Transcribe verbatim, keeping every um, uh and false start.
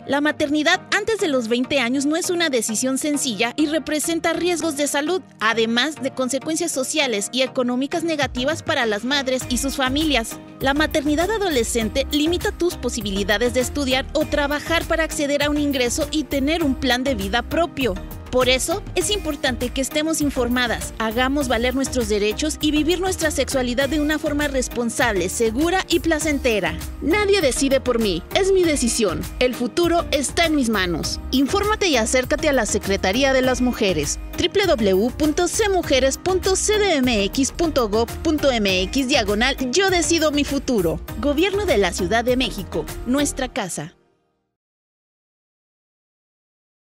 La maternidad antes de los veinte años no es una decisión sencilla y representa riesgos de salud, además de consecuencias sociales y económicas negativas para las madres y sus familias. La maternidad adolescente limita tus posibilidades de estudiar o trabajar para acceder a un ingreso y tener un plan de vida propio. Por eso, es importante que estemos informadas, hagamos valer nuestros derechos y vivir nuestra sexualidad de una forma responsable, segura y placentera. Nadie decide por mí, es mi decisión. El futuro está en mis manos. Infórmate y acércate a la Secretaría de las Mujeres. doble u doble u doble u punto c mujeres punto c d m x punto gob punto m x diagonal Yo decido mi futuro. Gobierno de la Ciudad de México, nuestra casa.